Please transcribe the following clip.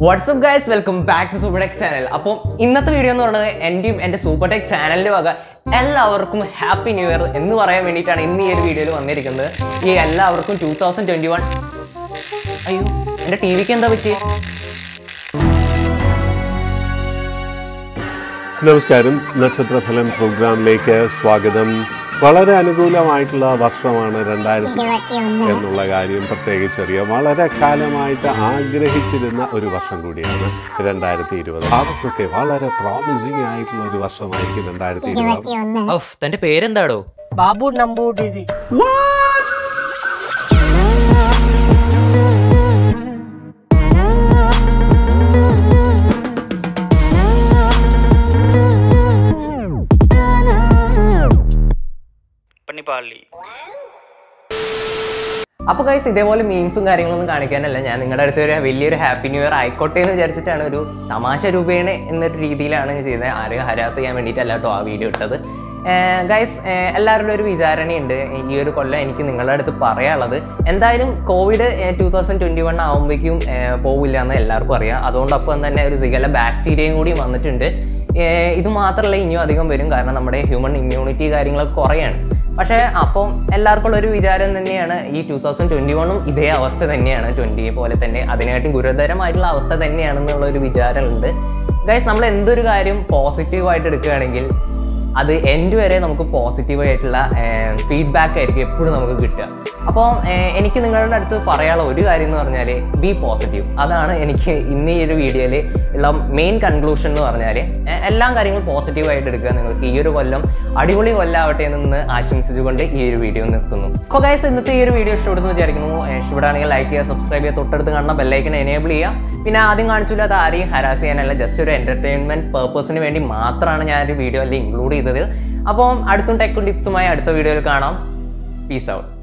What's up guys, welcome back to Super Tech channel. അപ്പോൾ ഇന്നത്തെ video എന്ന് പറയുന്നത് എന്റെയും എൻ്റെ സൂപ്പർ ടെക് ചാനലിന്റെ വക എല്ലാവർക്കും ഹാപ്പി ന്യൂ ഇയർ എന്ന് പറയാൻ വേണ്ടിയിട്ടാണ് ഇന്ന് ഈ ഒരു വീഡിയോയിൽ വന്നിരിക്കുന്നത്. ഈ എല്ലാവർക്കും 2021 അയ്യോ എൻ്റെ ടിവിക്ക് എന്താ പറ്റി? നമസ്കാരം, നക്ഷത്രഫലം പ്രോഗ്രാമിലേക്ക് സ്വാഗതം. വളരെ അനുകൂലമായിട്ടുള്ള വർഷമാണ് 2021 എന്നുള്ള കാര്യം പ്രത്യേകിച്ചറിയാം. വളരെ കാലമായിട്ട് ആഗ്രഹിച്ചിരുന്ന ഒരു വർഷം കൂടിയാണ് 2020. അവർക്കൊക്കെ വളരെ പ്രോമിസിംഗ് ആയിട്ടുള്ള ഒരു വർഷമായിരിക്കും 2020. തന്റെ പേരെന്താടോ? ബാബു നമ്പൂതിരി. PANIPAALI. അപ്പോൾ ഗൈസ്, ഇതേപോലെ മീംസും കാര്യങ്ങളൊന്നും കാണിക്കാനല്ല ഞാൻ നിങ്ങളുടെ അടുത്ത് ഒരു വലിയൊരു ഹാപ്പി ന്യൂ ഇയർ ആയിക്കോട്ടെ എന്ന് വിചാരിച്ചിട്ടാണ്, ഒരു തമാശ രൂപേണ എന്നൊരു രീതിയിലാണ് ചെയ്തത്. ആരെയും ഹരാസ് ചെയ്യാൻ വേണ്ടിയിട്ടല്ല കേട്ടോ ആ വീഡിയോ ഇട്ടത്. ഗൈസ്, എല്ലാവരുടെ ഒരു വിചാരണയുണ്ട് ഈ ഒരു കൊല്ലം എനിക്ക് നിങ്ങളുടെ അടുത്ത് പറയാനുള്ളത്. എന്തായാലും കോവിഡ് 2021 ആകുമ്പോഴേക്കും പോവില്ല എന്ന് എല്ലാവർക്കും അറിയാം. അതുകൊണ്ടൊപ്പം തന്നെ ഒരു സിഗല ബാക്ടീരിയയും കൂടി വന്നിട്ടുണ്ട്. ഇത് മാത്രമല്ല, ഇനിയും അധികം വരും. കാരണം നമ്മുടെ ഹ്യൂമൻ ഇമ്മ്യൂണിറ്റി കാര്യങ്ങളൊക്കെ കുറയാണ്. പക്ഷേ അപ്പം എല്ലാവർക്കും ഉള്ളൊരു വിചാരം തന്നെയാണ് ഈ 2021 ഇതേ അവസ്ഥ തന്നെയാണ്, 20 പോലെ തന്നെ അതിനായിട്ടും ഗുരുതരമായിട്ടുള്ള അവസ്ഥ തന്നെയാണെന്നുള്ളൊരു വിചാരമുണ്ട്. ഗൈസ്, നമ്മൾ എന്തൊരു കാര്യം പോസിറ്റീവായിട്ട് എടുക്കുകയാണെങ്കിൽ അത് എൻഡ് വരെ നമുക്ക് പോസിറ്റീവായിട്ടുള്ള ഫീഡ്ബാക്ക് ആയിരിക്കും എപ്പോഴും നമുക്ക് കിട്ടുക. അപ്പോൾ എനിക്ക് നിങ്ങളുടെ അടുത്ത് പറയാനുള്ള ഒരു കാര്യം എന്ന് പറഞ്ഞാൽ ബി പോസിറ്റീവ്. അതാണ് എനിക്ക് ഇന്ന് ഈ ഒരു വീഡിയോയിൽ ഉള്ള മെയിൻ കൺക്ലൂഷൻ എന്ന് പറഞ്ഞാൽ എല്ലാ കാര്യങ്ങളും പോസിറ്റീവായിട്ട് എടുക്കുക. നിങ്ങൾക്ക് ഈ ഒരു കൊല്ലം അടിപൊളി കൊല്ലാവട്ടെ എന്ന് ആശംസിച്ചുകൊണ്ട് ഈ ഒരു വീഡിയോ നിർത്തുന്നു. അപ്പോൾ ഗൈസ്, ഇന്നത്തെ ഈ ഒരു വീഡിയോ ഇഷ്ടപ്പെടുന്നു വിചാരിക്കുന്നു. ഇഷ്ടപ്പെടുകയാണെങ്കിൽ ലൈക്ക് ചെയ്യുക, സബ്സ്ക്രൈബ് ചെയ്യുക, തൊട്ടടുത്ത് കാണുന്ന ബെല്ലൈക്കൺ എനേബിൾ ചെയ്യുക. പിന്നെ ആദ്യം കാണിച്ചില്ല, അത് ആരെയും ഹരാസ് ചെയ്യാനല്ല, ജസ്റ്റ് ഒരു എൻ്റർടൈൻമെൻറ്റ് പേർപ്പസിന് വേണ്ടി മാത്രമാണ് ഞാൻ ഒരു വീഡിയോയിൽ ഇൻക്ലൂഡ് ചെയ്തത്. അപ്പോൾ അടുത്തും ടെക്കും ടിപ്സുമായി അടുത്ത വീഡിയോയിൽ കാണാം. Peace out.